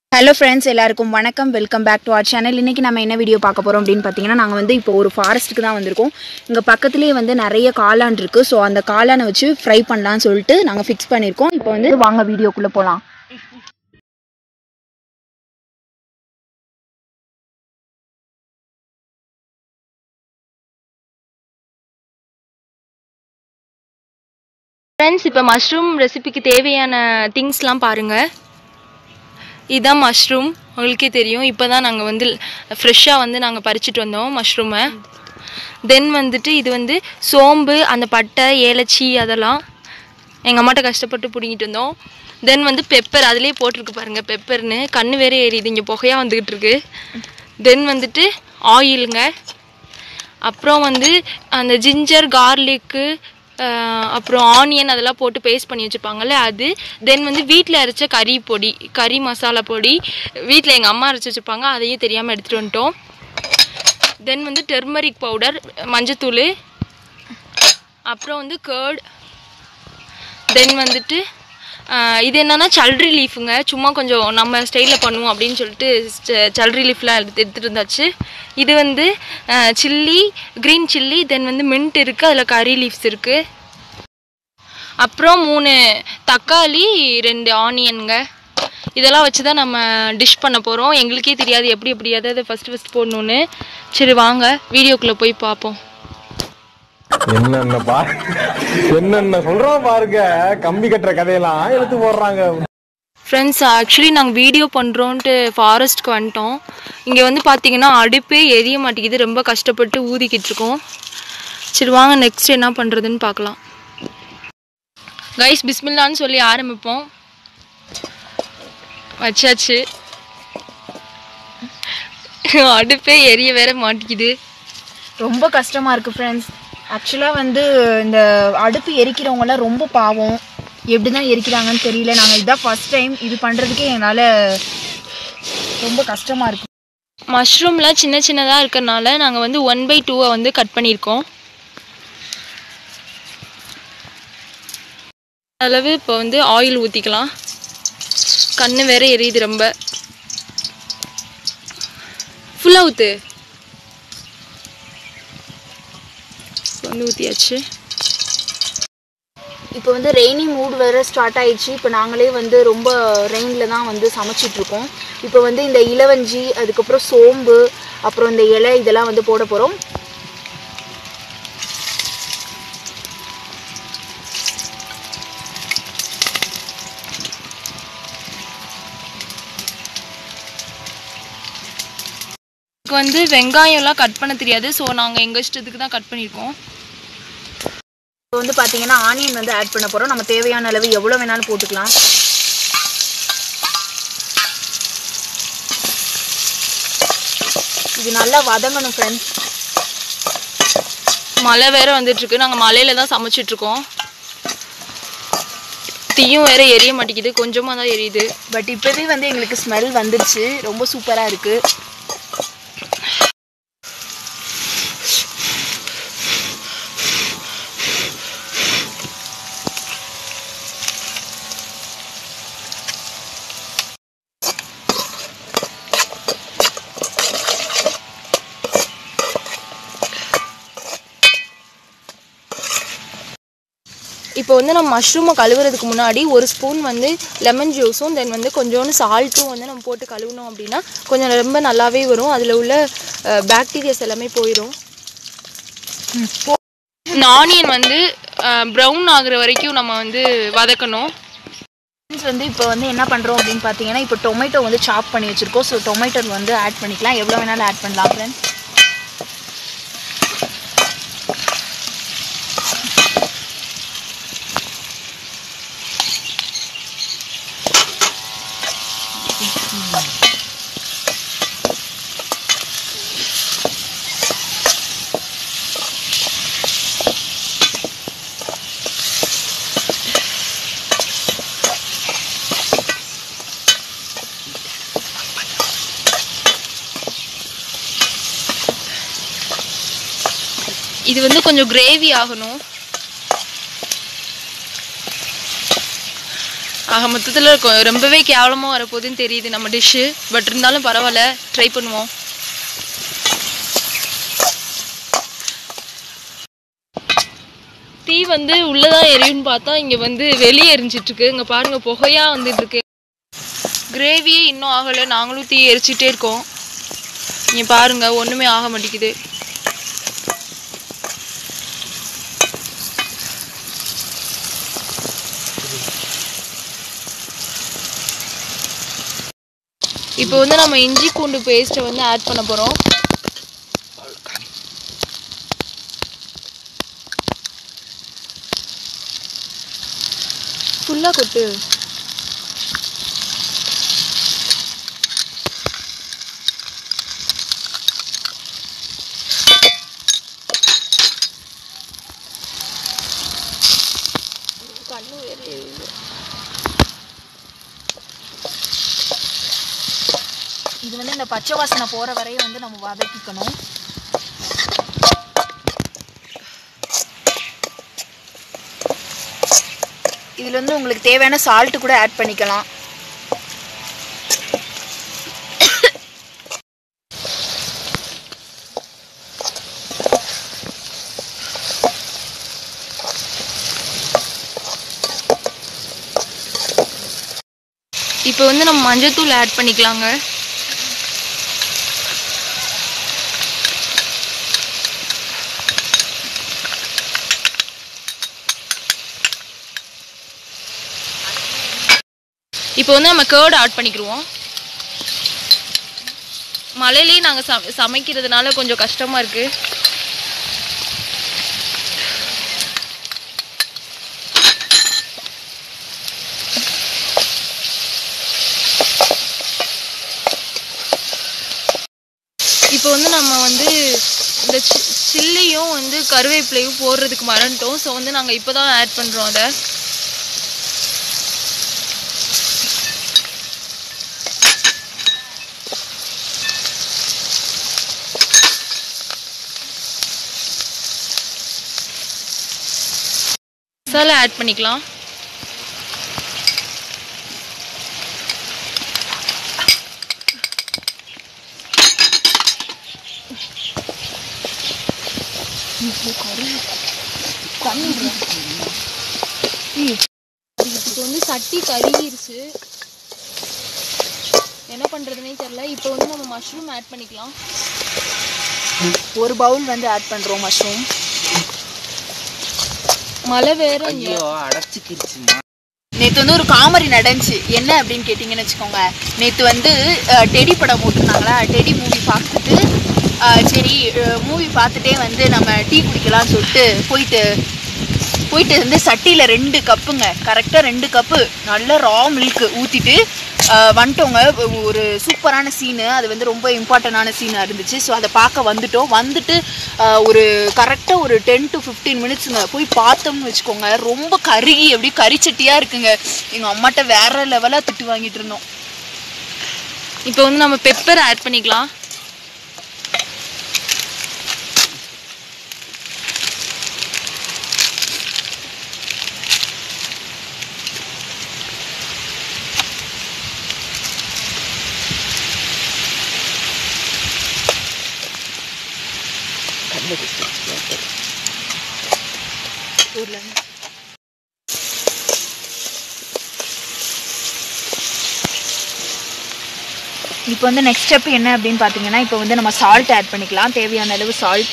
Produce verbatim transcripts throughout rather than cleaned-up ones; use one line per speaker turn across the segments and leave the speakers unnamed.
Hello friends, எல்லாருக்கும் வணக்கம். Welcome back to our channel. இன்னைக்கு நம்ம என்ன வீடியோ பார்க்க போறோம் அப்படினு பாத்தீங்கன்னா நாங்க வந்து இப்போ ஒரு ஃபாரஸ்ட்க்கு தான் வந்திருக்கோம். இங்க பக்கத்துலயே வந்து நிறைய காளான் இருக்கு. சோ அந்த காளானை வச்சு ஃப்ரை பண்ணலாம்னு சொல்லிட்டு நாங்க ஃபிக்ஸ் பண்ணிருக்கோம். இப்போ வந்து வாங்க வீடியோக்குள்ள போலாம்.
Friends, இப்போ மஷ்ரூம் ரெசிபிக்கு தேவையான திங்ஸ்லாம் பாருங்க. இதான் மஷ்ரூம், உங்களுக்கே தெரியும். இப்போ தான் நாங்கள் வந்து ஃப்ரெஷ்ஷாக வந்து நாங்கள் பறிச்சுட்டு வந்தோம் மஷ்ரூமை. தென் வந்துட்டு இது வந்து சோம்பு, அந்த பட்டை, ஏலச்சி அதெல்லாம் எங்கள் அம்மாட்ட கஷ்டப்பட்டு பிடிங்கிட்டு வந்தோம். தென் வந்து பெப்பர், அதிலே போட்டிருக்கு பாருங்கள் பெப்பர்னு. கண்ணு வேறு ஏறிது, இங்கே புகையாக வந்துக்கிட்டு இருக்கு. தென் வந்துட்டு ஆயிலுங்க. அப்புறம் வந்து அந்த ஜிஞ்சர், கார்லிக்கு, அப்புறம் ஆனியன் அதெல்லாம் போட்டு பேஸ்ட் பண்ணி வச்சுருப்பாங்கள்ல அது. தென் வந்து வீட்டில் அரைச்ச கறி பொடி, கறி மசாலா பொடி வீட்டில் எங்கள் அம்மா அரைச்சி வச்சுருப்பாங்க, அதையும் தெரியாமல் எடுத்துகிட்டு வந்துட்டோம். தென் வந்து டெர்மரிக் பவுடர், மஞ்சத்தூள், அப்புறம் வந்து கர்ட். தென் வந்துட்டு இது என்னென்னா சல்ரி லீஃபுங்க. சும்மா கொஞ்சம் நம்ம ஸ்டைலில் பண்ணுவோம் அப்படின்னு சொல்லிட்டு சல்ரி லீஃப்லாம் எடுத்து எடுத்துகிட்டு இருந்தாச்சு. இது வந்து சில்லி, க்ரீன் சில்லி. தென் வந்து மின்ட் இருக்குது, அதில் கறி லீஃப்ஸ் இருக்குது. அப்புறம் மூணு தக்காளி, ரெண்டு ஆனியனுங்க. இதெல்லாம் வச்சு தான் நம்ம டிஷ் பண்ண போகிறோம். எங்களுக்கே தெரியாது எப்படி எப்படி அதாவது ஃபஸ்ட்டு ஃபஸ்ட் போடணுன்னு. சரி வாங்க வீடியோக்குள்ளே போய் பார்ப்போம்.
என்னென்ன பா என்னென்ன சொல்கிறோம் பாருங்க, கம்பி கட்டுற கதையெல்லாம் எடுத்து போடுறாங்க.
ஃப்ரெண்ட்ஸ், ஆக்சுவலி நாங்கள் வீடியோ பண்ணுறோன்ட்டு ஃபாரஸ்ட்க்கு வந்துட்டோம். இங்கே வந்து பார்த்தீங்கன்னா அடுப்பே எரிய மாட்டேங்குது, ரொம்ப கஷ்டப்பட்டு ஊதிக்கிட்டு இருக்கோம். சரி வாங்க நெக்ஸ்ட் என்ன பண்ணுறதுன்னு பார்க்கலாம். கைஸ், பிஸ்மில்லான்னு சொல்லி ஆரம்பிப்போம். வச்சாச்சு. அடுப்பே எரிய வேற மாட்டேங்குது,
ரொம்ப கஷ்டமாக இருக்குது ஃப்ரெண்ட்ஸ். ஆக்சுவலாக வந்து இந்த அடுப்பு எரிக்கிறவங்களாம் ரொம்ப பாவம். எப்படி தான் எரிக்கிறாங்கன்னு தெரியல. நாங்கள் இதுதான் ஃபர்ஸ்ட் டைம் இது பண்ணுறதுக்கே என்னால் ரொம்ப கஷ்டமாக இருக்கும்.
மஷ்ரூம்லாம் சின்ன சின்னதாக இருக்கிறனால நாங்கள் வந்து ஒன் பை டூவை வந்து கட் பண்ணியிருக்கோம். அளவு இப்போ வந்து ஆயில் ஊற்றிக்கலாம். கண்ணு வேற எரியுது ரொம்ப. ஃபுல்லாக ஊற்று. வந்து ஊற்றியாச்சு.
இப்போ வந்து ரெய்னி மூட் வேறு ஸ்டார்ட் ஆயிடுச்சு. இப்போ நாங்களே வந்து ரொம்ப ரெயினில் தான் வந்து சமைச்சிட்ருக்கோம். இப்போ வந்து இந்த இலவஞ்சி, அதுக்கப்புறம் சோம்பு, அப்புறம் இந்த இலை இதெல்லாம் வந்து போட போகிறோம்.
இதுக்கு வந்து வெங்காயம்லாம் கட் பண்ண தெரியாது, ஸோ நாங்கள் எங்கள் இஷ்டத்துக்கு தான் கட் பண்ணியிருக்கோம்.
இப்போ வந்து பார்த்தீங்கன்னா ஆனியன் வந்து ஆட் பண்ண போகிறோம். நம்ம தேவையான அளவு எவ்வளோ வேணாலும் போட்டுக்கலாம். இது நல்லா வதங்கணும் ஃப்ரெண்ட்ஸ்.
மழை வேற வந்துட்டுருக்கு, நாங்கள் மழையில தான் சமைச்சிட்ருக்கோம். தீயும் வேற எரிய மாட்டேங்குது, கொஞ்சமாக தான் எரியுது.
பட் இப்போவே வந்து எங்களுக்கு ஸ்மெல் வந்துடுச்சு, ரொம்ப சூப்பராக இருக்குது.
இப்போ வந்து நம்ம மஷ்ரூமை கழுவுறதுக்கு முன்னாடி ஒரு ஸ்பூன் வந்து லெமன் ஜூஸும் தென் வந்து கொஞ்சோண்டு சால்ட்டும் வந்து நம்ம போட்டு கழுவினோம் அப்படின்னா கொஞ்சம் ரொம்ப நல்லாவே வரும். அதில் உள்ள பாக்டீரியாஸ் எல்லாமே போயிடும். ஆனியன் வந்து ப்ரௌன் ஆகுற வரைக்கும் நம்ம வந்து வதக்கணும்.
வந்து இப்போ வந்து என்ன பண்ணுறோம் அப்படின்னு பார்த்தீங்கன்னா, இப்போ டொமேட்டோ வந்து சாப் பண்ணி வச்சுருக்கோம். ஸோ டொமேட்டோ வந்து ஆட் பண்ணிக்கலாம். எவ்வளோ வேணாலும் ஆட் பண்ணலாம் ஃப்ரெண்ட்ஸ்.
இது வந்து கொஞ்சம் கிரேவி ஆகணும். ஆக மொத்தத்தில் ரொம்பவே கேவலமாக வரப்போகுதுன்னு தெரியுது நம்ம டிஷ்ஷு. பட் இருந்தாலும் பரவாயில்ல, ட்ரை பண்ணுவோம். தீ வந்து உள்ளதான் எரியும்னு பார்த்தா இங்கே வந்து வெளியே எரிஞ்சிட்ருக்கு. இங்கே பாருங்கள், புகையாக வந்துட்டுருக்கு. கிரேவியே இன்னும் ஆகலை, நாங்களும் தீ எரிச்சிட்டே இருக்கோம். இங்கே பாருங்கள், ஒன்றுமே ஆக மாட்டேங்குது. இப்போ வந்து நம்ம இஞ்சி பூண்டு பேஸ்ட்டை வந்து ஆட் பண்ண போகிறோம். ஃபுல்லாக கொட்டு. கண்ணு வேறு
இது வந்து இந்த பச்சை வாசனை போகிற வரையும் வந்து நம்ம வதக்கிக்கணும். இதில் வந்து உங்களுக்கு தேவையான சால்ட்டு கூட ஆட் பண்ணிக்கலாம்.
இப்போ வந்து நம்ம மஞ்சத்தூள் ஆட் பண்ணிக்கலாங்க. இப்போ வந்து நம்ம கர்ட் ஆட் பண்ணிக்கிடுவோம். மழையிலேயே நாங்கள் ச சமைக்கிறதுனால கொஞ்சம் கஷ்டமாக இருக்குது. இப்போ வந்து நம்ம வந்து இந்த சி சில்லியும் வந்து கருவேப்பிலையும் போடுறதுக்கு மறந்துட்டோம். ஸோ வந்து நாங்கள் இப்போ தான் ஆட் பண்ணுறோம் அதை. மசாலா ஆட் பண்ணிக்கலாம். இப்போ வந்து சட்டி கருகிருச்சு, என்ன பண்ணுறதுனே தெரியல. இப்போ வந்து நம்ம மஷ்ரூம் ஆட் பண்ணிக்கலாம்.
ஒரு பவுல் வந்து ஆட் பண்ணுறோம் மஷ்ரூம்.
மழை வேற
அடைச்சிக்கிருச்சுமா. நேற்று வந்து ஒரு காமெடி நடந்துச்சு. என்ன அப்படின்னு கேட்டிங்கன்னு வச்சுக்கோங்க, நேற்று வந்து டெடி படம் போட்டிருந்தாங்களா. டெடி மூவி பார்த்துட்டு சரி மூவி பார்த்துட்டே வந்து நம்ம டீ குடிக்கலாம்னு சொல்லிட்டு போயிட்டு போயிட்டு வந்து சட்டியில் ரெண்டு கப்புங்க, கரெக்டாக ரெண்டு கப்பு நல்ல ரா மில்க்கு ஊற்றிட்டு வந்துட்டோங்க. ஒரு சூப்பரான சீனு, அது வந்து ரொம்ப இம்பார்ட்டண்டான சீனாக இருந்துச்சு. ஸோ அதை பார்க்க வந்துட்டோம். வந்துட்டு ஒரு கரெக்டாக ஒரு டென் டு ஃபிஃப்டீன் மினிட்ஸுங்க போய் பார்த்தோம்னு வச்சுக்கோங்க, ரொம்ப கருகி எப்படி கரிச்சட்டியாக இருக்குங்க. எங்கள் அம்மாட்ட வேற லெவலாக திட்டு வாங்கிட்டு இருந்தோம்.
இப்போ வந்து நம்ம பெப்பர் ஆட் பண்ணிக்கலாம்.
இப்போ வந்து நெக்ஸ்ட் ஸ்டெப் என்ன அப்படின்னு பார்த்தீங்கன்னா, இப்போ வந்து நம்ம சால்ட் ஆட் பண்ணிக்கலாம். தேவையான அளவு சால்ட்.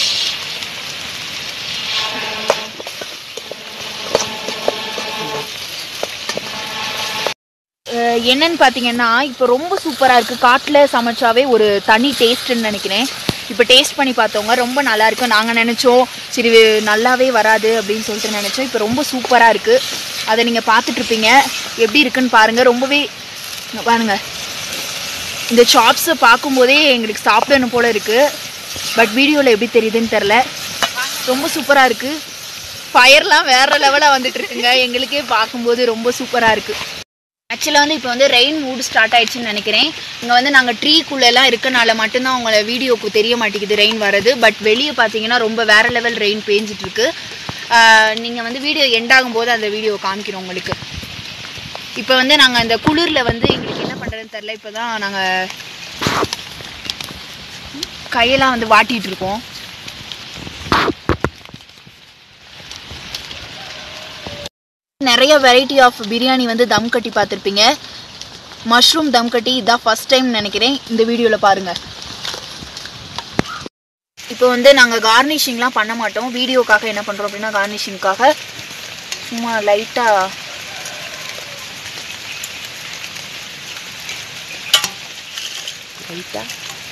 என்னன்னு பார்த்தீங்கன்னா, இப்போ ரொம்ப சூப்பராக இருக்குது. காட்டில் சமைச்சாவே ஒரு தனி டேஸ்ட்டுன்னு நினைக்கிறேன். இப்போ டேஸ்ட் பண்ணி பார்த்தவங்க ரொம்ப நல்லாயிருக்கு. நாங்கள் நினச்சோம் சரி நல்லாவே வராது அப்படின்னு சொல்லிட்டு நினச்சோம். இப்போ ரொம்ப சூப்பராக இருக்குது. அதை நீங்கள் பார்த்துட்ருப்பீங்க. எப்படி இருக்குன்னு பாருங்கள். ரொம்பவே பாருங்கள், இந்த சாப்ஸை பார்க்கும்போதே எங்களுக்கு சாப்பிடணும் போல் இருக்குது. பட் வீடியோவில் எப்படி தெரியுதுன்னு தெரில. ரொம்ப சூப்பராக இருக்குது. ஃபயர்லாம் வேறு லெவலாக வந்துட்டு இருக்குங்க. எங்களுக்கே பார்க்கும்போது ரொம்ப சூப்பராக இருக்குது. ஆக்சுவலாக வந்து இப்போ வந்து ரெயின் மூடு ஸ்டார்ட் ஆகிடுச்சின்னு நினைக்கிறேன். இங்கே வந்து நாங்கள் ட்ரீக்குள்ளெல்லாம் இருக்கனால மட்டும்தான் உங்களை வீடியோக்கு தெரிய மாட்டேங்குது ரெயின் வர்றது. பட் வெளியே பார்த்தீங்கன்னா ரொம்ப வேறு லெவல் ரெயின் பேஞ்சிட்ருக்கு. நீங்கள் வந்து வீடியோ எண்ட் ஆகும்போது அந்த வீடியோ காமிக்கிறோம் உங்களுக்கு. இப்போ வந்து நாங்கள் அந்த குளிரில் வந்து எங்களுக்கு என்ன பண்ணுறதுன்னு தெரில. இப்போ தான் நாங்கள் கையெல்லாம் வந்து வாட்டிகிட்டு இருக்கோம். நிறைய வெரைட்டி ஆஃப் பிரியாணி வந்து தம் கட்டி பார்த்துருப்பீங்க. மஷ்ரூம் தம் கட்டி இதான் ஃபஸ்ட் டைம் நினைக்கிறேன் இந்த வீடியோவில் பாருங்கள். இப்போ வந்து நாங்கள் கார்னிஷிங்லாம் பண்ண மாட்டோம். வீடியோக்காக என்ன பண்ணுறோம் அப்படின்னா கார்னிஷிங்காக சும்மா லைட்டாக லைட்டாக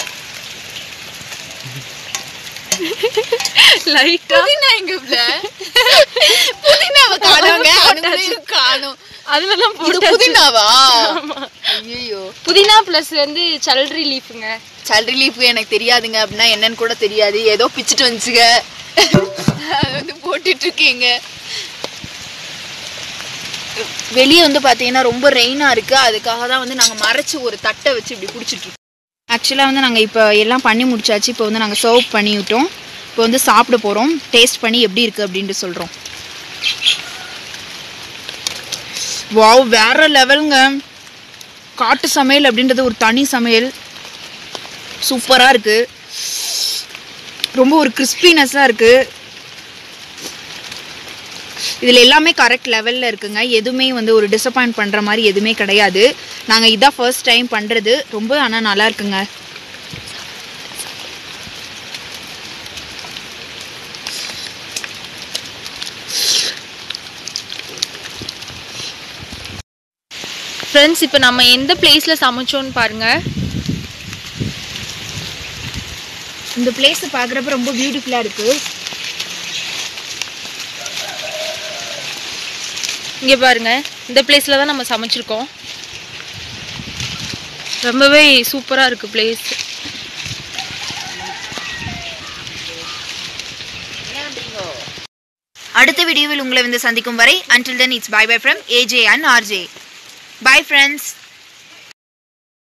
லைட்டா
புதினா எங்க பிள்ளை புதினாவை காணோங்க. அனுமதியும் காணோம்.
அதுலதான்
இது
போட்டு
புதினாவா? ஐயோ,
புதினா பிளஸ் வந்து சல்ரி லீஃபுங்க.
சல் ரிலீஃப் எனக்கு தெரியாதுங்க. அப்படின்னா என்னன்னு கூட தெரியாது. ஏதோ பிச்சுட்டு வந்துச்சுங்க, அது வந்து போட்டுட்டு இருக்கீங்க. வெளியே வந்து பார்த்தீங்கன்னா ரொம்ப ரெயினாக இருக்குது. அதுக்காக தான் வந்து நாங்கள் மறைச்சி ஒரு தட்டை வச்சு இப்படி பிடிச்சிட்ருக்கோம். ஆக்சுவலாக வந்து நாங்கள் இப்போ எல்லாம் பண்ணி முடிச்சாச்சு. இப்போ வந்து நாங்கள் சர்வ் பண்ணிவிட்டோம். இப்போ வந்து சாப்பிட போகிறோம். டேஸ்ட் பண்ணி எப்படி இருக்குது அப்படின்ட்டு சொல்கிறோம். வாவ், வேற லெவலுங்க. காட்டு சமையல் அப்படின்றது ஒரு தனி சமையல். சூப்பராக இருக்குது. ரொம்ப ஒரு கிறிஸ்பினஸ்ஸாக இருக்குது. இதில் எல்லாமே கரெக்ட் லெவலில் இருக்குங்க. எதுவுமே வந்து ஒரு டிசப்பாயிண்ட் பண்ணுற மாதிரி எதுவுமே கிடையாது. நாங்கள் இதான் ஃபர்ஸ்ட் டைம் பண்ணுறது. ரொம்ப ஆனால் நல்லா இருக்குங்க.
ஃப்ரெண்ட்ஸ், இப்போ நம்ம எந்த பிளேஸில் சமைச்சோன்னு பாருங்கள்.
இந்த பிளேஸை பார்க்குறப்ப ரொம்ப பியூட்டிஃபுல்லாக இருக்குது.
இங்கே பாருங்க, இந்த பிளேஸில் தான் நம்ம சமைச்சிருக்கோம். ரொம்பவே சூப்பராக இருக்குது பிளேஸ்.
அடுத்த வீடியோவில் உங்களை வந்து சந்திக்கும் வரை until then it's bye bye from A J and R J. Bye friends.